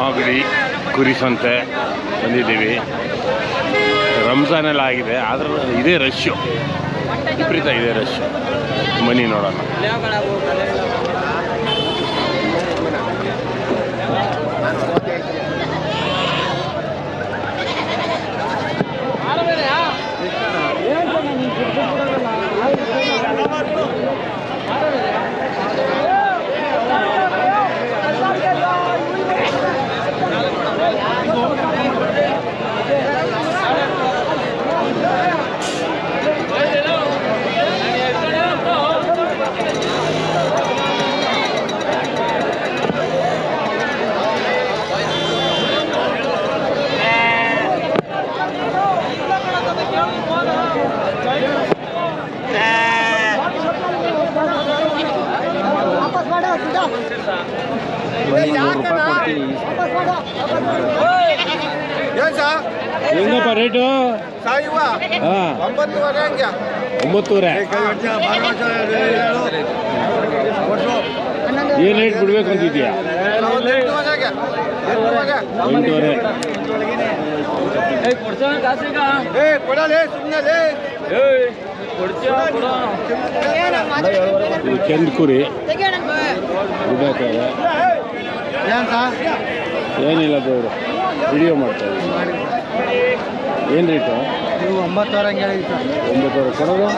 ಮಾಗಡಿ ಕುರಿ ಸಂತೆ ಬಂದಿದ್ದೀವಿ. ರಂಜಾನ್ ಎಲ್ಲ ಆಗಿದೆ, ಆದ್ರೆ ಇದೇ ರಶ್ಶು, ವಿಪರೀತ ಇದೆ ರಶ್ಶು. ಬನ್ನಿ ನೋಡೋಣ. ಹೆಂಗಪ್ಪ ರೇಟು? ಹಾಂ, 9,500. ಏನು ರೇಟ್ ಬಿಡ್ಬೇಕು ಅಂತಿದ್ಯಾ? 8,500. ಕೆಂದು ಕುರಿ ಏನಿಲ್ಲ ದೇವರು, ವಿಡಿಯೋ ಮಾಡ್ತಾ ಇದ್ದೀವಿ. ಏನು ರೇಟು? 9,000 ಹಂಗೆ ಹೇಳಿ ಸರ್. 9,000 ಕೊಡೋದು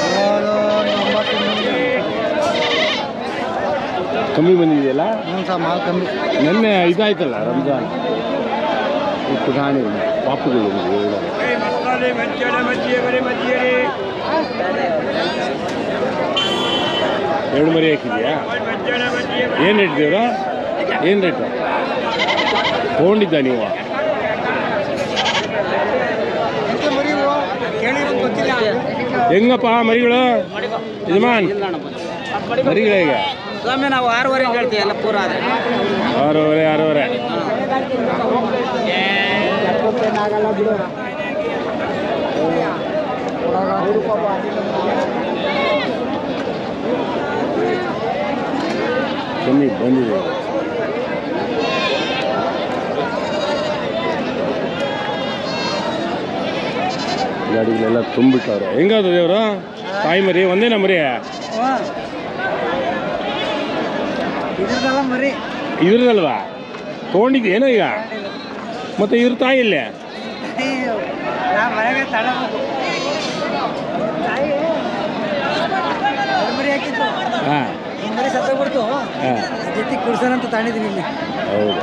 ಕಮ್ಮಿ ಬಂದಿದೆಯಲ್ಲ? ಹ್ಞೂ ಸರ್, ಮಾಲ್ ಕಮ್ಮಿ. ನೆನ್ನೆ ಇದಾಯ್ತಲ್ಲ ರಂಜಾನ್, ಪುಟಾಣಿ ಪಾಪುಗಳು. ಎರಡು ಮರಿ ಹಾಕಿದ್ಯಾ? ಏನು ರೇಟ್ ದೇವ್ರ? ಏನು ರೇಟು ತೊಗೊಂಡಿದ್ದ ನೀವು? ಹೆಂಗಪ್ಪ ಮರಿಗಳು ಯಜಮಾನ್? ಮರಿಗಳು ಹೇಗೆ? ನಾವು 6,500 ಹೇಳ್ತೀವಿ ಎಲ್ಲ ಪೂರ. 6,500. ಕಮ್ಮಿ ಬಂದಿದೆ. ಗಾಡಿಗಳೆಲ್ಲ ತುಂಬಿಟ್ಟವ್ರೆ. ಹೆಂಗಾದ ದೇವರು? ತಾಯಿ ಮರಿ ಒಂದೇನ ಮರಿ? ಮರಿ ಇದ್ರದಲ್ವಾ? ತೊಗೊಂಡಿದ್ದೇನೋ ಈಗ? ಮತ್ತೆ ಇದ್ರ ತಾಯಿ ಇಲ್ಲೇ? ಹಾಂ, ಸತ್ತೋಗ್ಬಿಡ್ತು. ಜೊತೆ ಕುಡ್ಸೋಣ ಅಂತ ತಾಣಿದೀನಿ ಇಲ್ಲಿ. ಹೌದಾ?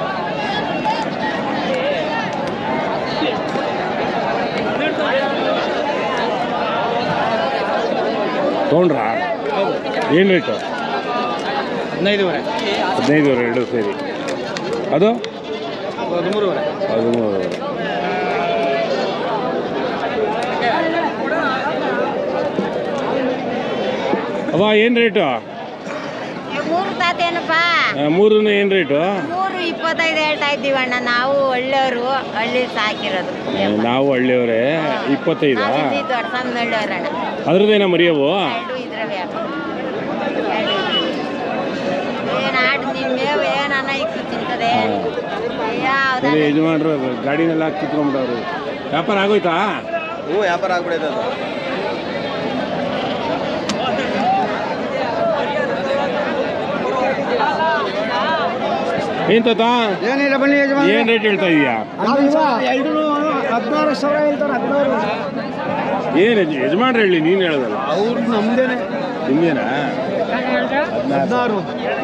ತೊಗೊಂಡ್ರಾ? ಏನು ರೇಟು? 15,500. 15,500 ಎರಡು ಸೇರಿ. ಅದು 13,500. 13,500. ಅವ ಏನು ರೇಟು? 3 ತಾತೇನಪ್ಪ? 3 ಏನು ರೇಟು? 3,25 ಹೇಳ್ತಾ ಇದ್ದೀವಿ ಅಣ್ಣ. ನಾವು ಒಳ್ಳೆಯವರು, ಹಳ್ಳಿ ಸಾಕಿರೋದು. ನಾವು ಹಳ್ಳಿಯವರೇ. 25? ದೊಡ್ಡ ಸಣ್ಣ ಹಳ್ಳಿಯವ್ರಣ್ಣ. ಅದ್ರದ್ದೇನ ಮರಿಯವು? ಎರಡು ಇದ್ರವೆ. ಏನು ಆಡು ನಿಮ್ಮೇವು ಏನನ್ನ ಇಕ್ಕು ತಿಂತದೆ. ಯಾವ್ದು ಯಜಮಾನ್ರು ಗಾಡಿನೆಲ್ಲ ಕಿತ್ಕೊಂಡ್ಬಿಟ್ಟವ್ರು. ವ್ಯಾಪಾರ ಆಗೋಯ್ತಾ? ಹ್ಞೂ, ವ್ಯಾಪಾರ ಆಗ್ಬಿಡೈತೆ ಅದು. ಏನ್ ತಾತ? ಏನಿಲ್ಲ ಬನ್ನಿ ಯಜಮಾನ. ಏನ್ ರೇಟ್ ಹೇಳ್ತಾ ಇದೀಯಾ? 16,000 ಹೇಳ್ತಾರೆ. 16,000. ಏನು ಯಜಮಾನ್ರು ಹೇಳಿ, ನೀನು ಹೇಳೋದಲ್ಲ. ಅವ್ರು ನಮ್ದೇನೆ. ನಿಮ್ದೇನಾ? 16.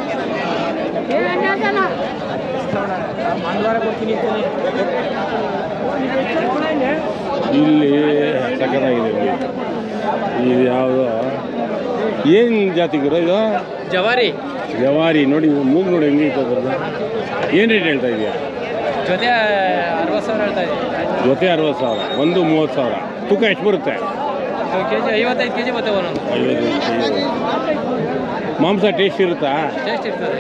ಇಲ್ಲಿ ಸಕ್ಕತ್ತಾಗಿದೆ. ಇದು ಯಾವುದು? ಏನು ಜಾತಿಗಿರೋ ಇದು? ಜವಾರಿ. ಜವಾರಿ ನೋಡಿ, ಮೂಗು ನೋಡಿ ಹೆಂಗೆ ಇರ್ತದೆ. ಏನು ರೇಟ್ ಹೇಳ್ತಾ ಇದೆಯಾ? ಜೊತೆ 60,000 ಹೇಳ್ತಾ ಇದ್ದೀವಿ. ಜೊತೆ 60,000, ಒಂದು 30,000. ತೂಕ ಎಷ್ಟು ಬರುತ್ತೆ? ಕೆಜಿ 55 ಕೆಜಿ ಬರ್ತವೆ ಒಂದೊಂದು. 55 ಕೆಜಿ. ಮಾಂಸ ಟೇಸ್ಟ್ ಇರುತ್ತಾ? ಟೇಸ್ಟ್ ಇರ್ತದೆ.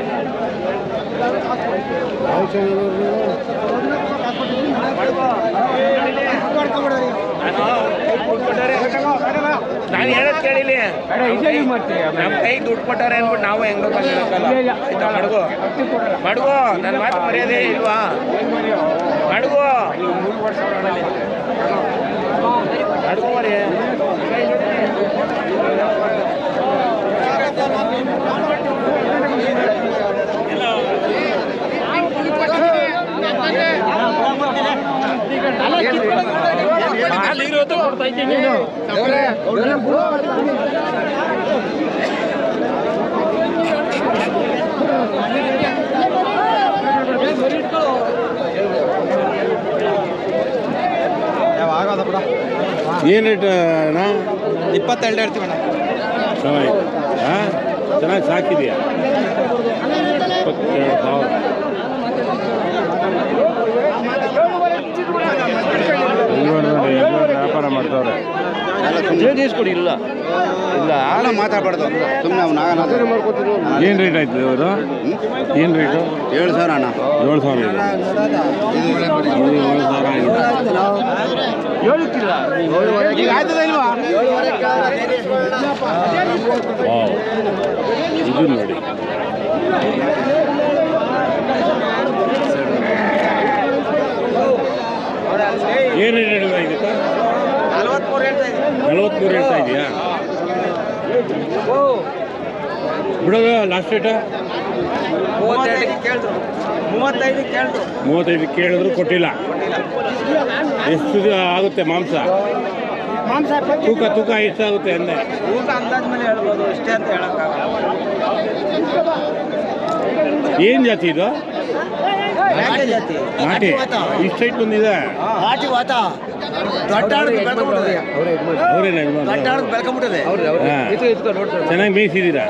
ನಾನು ಹೇಳೋದು ಕೇಳಿಲಿ, ನಮ್ಮ ಕೈ ದುಡ್ಡು ಕೊಟ್ಟಾರೆ ಅಂದ್ಬಿಟ್ಟು ನಾವು ಹೆಂಗ ಮಡಗು ಮಡಗು ನನ್ನ ಮಾತು ಮರ್ಯಾದೆ ಇಲ್ವಾ? ಮಡಗು ಮಡಗು ಮರಿ ಏನು ರೇಟ್ ಅಣ್ಣ? 22 ಹೇಳ್ತೀವಿ ಅಣ್ಣ. ಚೆನ್ನಾಗಿದೆ. ಹಾಂ, ಚೆನ್ನಾಗಿ ಸಾಕಿದೆಯಾ? 22,000. ವ್ಯಾಪಾರ ಮಾಡ್ತಾವ್ರೆ. ಕೊಡಿ. ಇಲ್ಲ ಇಲ್ಲ ಆಳ ಮಾತಾಡಬಾರ್ದು ಸುಮ್ಮನೆ. ಏನು ರೇಟ್ ಆಯ್ತು ಇವರು? ಏನು ರೇಟು? 7,000 ಅಣ್ಣ. 7,000 ಇದೆ. 7,000 ಆಗಿದೆ. ಈಗ ಆಯ್ತದ ಇಲ್ವಾ? ವಾವ್, ಇದು ನೋಡಿ. ಏನು ರೇಟ್ ಹೇಳಿದ ಇದಕ್ಕೆ? 43 ಹೇಳ್ತಾ ಇದೆಯಾ? ಬಿಡೋದು ಲಾಸ್ಟ್ ರೇಟ 35 ಕೇಳಿದ್ರು ಕೊಟ್ಟಿಲ್ಲ. ಎಷ್ಟು ಆಗುತ್ತೆ ಮಾಂಸ? ತೂಕ ಎಷ್ಟಾಗುತ್ತೆ ಅಂದೆ? ಏನು ಜಾತಿ ಇದು? ನಾಟಿ. ಇಷ್ಟು ಸೈಟ್ ಬಂದಿದೆ. ಚೆನ್ನಾಗಿ ಮೇಯಿಸಿದ್ದೀರಾ?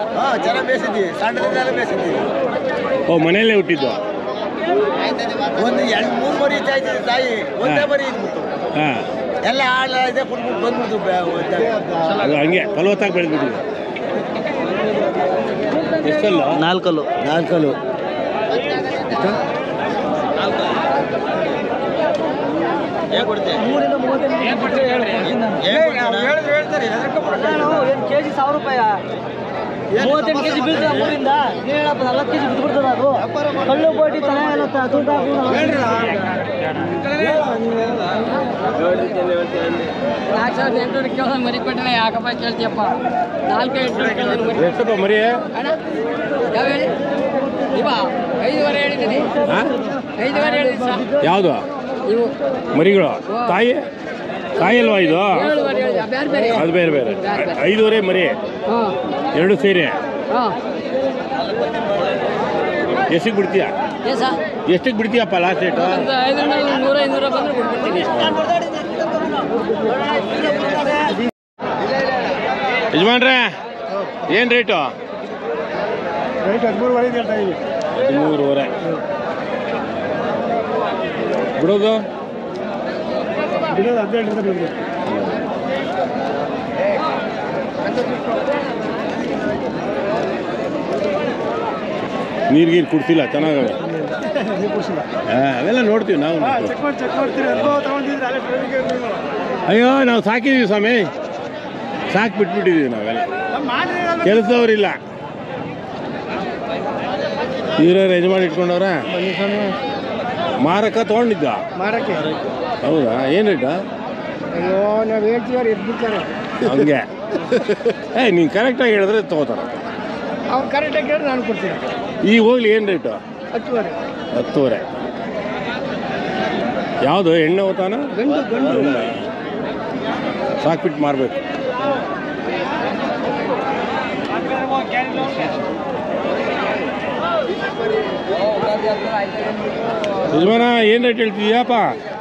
ಓ, ಮನೆಯಲ್ಲೇ ಹುಟ್ಟಿದ್ದು? ಒಂದು 2-3 ಮರಿ ತಾಯಿ ಒಂದೇ ಮರಿ ಹಾಂ, ಎಲ್ಲ ಆಳ ಇದೆ ಕೊಟ್ಬಿಟ್ಟು ಬಂದ್ಬಿಟ್ಟು ಅದು ಹಂಗೆ ಫಲವತ್ತಾಗಿ ಬೆಳೆದ್ಬಿಟ್ಟಿದೆ. ಎಷ್ಟಲ್ಲ? 4 ಕಲ್ಲು. ಕೆಜಿ 1,000 ರೂಪಾಯಿ. 38 ಕೆಜಿ ಬೀಳ್ತದೆ ಮೂರಿಂದ. 40 ಕೆಜಿ ಬಿದ್ದುಬಿಡ್ತದೆ ಅದು. ಕಳ್ಳು ಬೋಟಿ ತಲೆ ಎಲ್ಲ ದುಡ್ಡು ಮರಿ ಕೊಟ್ಟರೆ ಯಾಕಪ್ಪ ಕೇಳ್ತೀಯಪ್ಪ? 4-8 ಎಷ್ಟಪ್ಪ ಮರಿ? ಯಾವ ಹೇಳಿ? ಇವ 5.5 ಹೇಳಿದ್ದೀನಿ. 5.5 ಹೇಳಿದ್ದೀನಿ ಸರ್. ಯಾವುದು ಇವು ಮರಿಗಳು? ತಾಯಿ ಅಲ್ವಾ ಇದು? 7.5 ಹೇಳಿದ ಬೇರೆ ಬೇರೆ. ಅದು ಬೇರೆ ಬೇರೆ. 5.5 ಮರಿ ಹಾಂ, 2 ಸೇರಿ. ಹಾಂ. ಎಷ್ಟಕ್ಕೆ ಬಿಡ್ತೀಯಾ? ಎಷ್ಟಕ್ಕೆ ಬಿಡ್ತೀಯಪ್ಪ ಲಾಸ್ಟ್ ರೇಟು? 500 ಬಂದರೆ ಕೊಟ್ಬಿಡ್ತೀನಿ. ಯಜಮಾನ್ರೆ, ಏನು ರೇಟು? 13.5 ಹೇಳ್ತಾ ಇದ್ದೀವಿ. 13.5 ಬಿಡೋದು? 12 ಬಿಡೋದು. ನೀರು ಕುಡ್ಸಿಲ್ಲ? ಚೆನ್ನಾಗವೆ. ಅವೆಲ್ಲ ನೋಡ್ತೀವಿ ನಾವು. ಅಯ್ಯೋ, ನಾವು ಸಾಕಿದ್ದೀವಿ ಸ್ವಾಮಿ, ಸಾಕು ಬಿಟ್ಬಿಟ್ಟಿದ್ದೀವಿ ನಾವೆಲ್ಲ. ಕೆಲಸದವ್ರಿಲ್ಲ. ಇವ್ರವ್ರು ಯಜಮಾನ್ ಇಟ್ಕೊಂಡವ್ರ? ಮಾರಕ್ಕ ತೊಗೊಂಡಿದ್ದ? ಮಾರಕ್ಕೆ. ಹೌದಾ? ಏನು ರೇಟ? ಅಯ್ಯೋ, ನಾವು ಹೇಳ್ತೀವ್ರು ಎದ್ಬಿಡ್ತಾರೆ ಹಂಗೆ. ನೀನು ಕರೆಕ್ಟಾಗಿ ಹೇಳಿದ್ರೆ ತೊಗೋತಾರೆ. ಅವ್ರು ಕರೆಕ್ಟಾಗಿ ಕೇಳಿ ನಾನು ಕೊಡ್ತೀನಿ. ಈಗ ಹೋಗ್ಲಿ, ಏನು ರೇಟು? 10.5. ಯಾವುದು ಎಣ್ಣೆ ಹೋತಾನ? ಗಂಡು. ಸಾಕ್ಬಿಟ್ಟು ಮಾರಬೇಕು. ಯಜಮಾನ, ಏನು ರೇಟ್ ಹೇಳ್ತಿದ್ಯಾಪ್ಪ?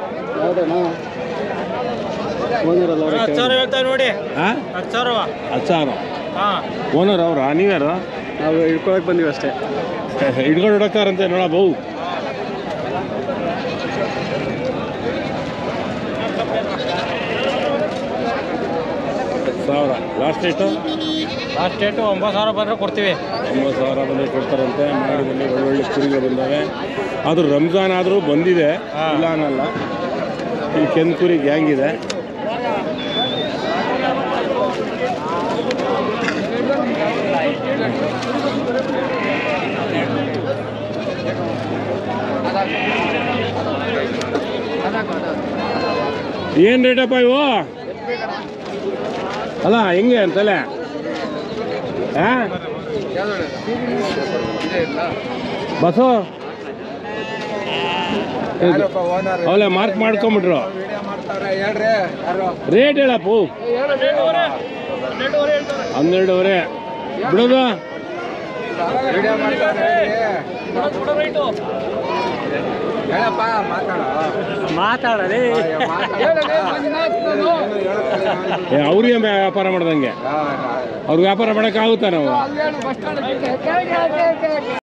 10,000 ಹೇಳ್ತಾರೆ ನೋಡಿ. ಹಾಂ, 10,000. ಓನರ್ ಅವ್ರಾ? ನೀವ್ಯಾರು? ನಾವು ಹಿಡ್ಕೊಳಕ್ಕೆ ಬಂದೀವಿ ಅಷ್ಟೇ. ಹಿಡ್ಕೊಂಡು ಹಿಡಕ್ತಾರಂತೆ ನೋಡ ಬೌ. ಸಾವಿರ ಲಾಸ್ಟ್ ರೇಟು? 9,000 ಬಂದರೆ ಕೊಡ್ತೀವಿ. 9,000 ಬಂದರೆ ಕೊಡ್ತಾರಂತೆ. ಮಾಡಿದಲ್ಲಿ ಒಳ್ಳೊಳ್ಳೆ ಕುರಿಗಳು ಬಂದಾವೆ. ಆದರೂ ರಂಜಾನ್ ಆದರೂ ಬಂದಿದೆ, ಇಲ್ಲ ಅನ್ನಲ್ಲ. ಈ ಕೆಂದು ಕುರಿ ಗ್ಯಾಂಗ್ ಇದೆ. ಏನು ರೇಟಪ್ಪ ಇವು? ಅಲ್ಲ ಹೆಂಗೆ ಅಂತಲೇ ಬಸ್ಸು ಅವಳೆ ಮಾರ್ಕ್ ಮಾಡ್ಕೊಂಬಿಟ್ರು. ರೇಟ್ ಹೇಳಪ್ಪು. 12.5 ಬಿಡೋದು. ಮಾತಾಡಲಿ ಅವ್ರಿಗೆ ವ್ಯಾಪಾರ ಮಾಡ್ದಂಗೆ ಅವ್ರಿಗೆ ವ್ಯಾಪಾರ ಮಾಡೋಕ್ಕಾಗುತ್ತಾ ನಾವು?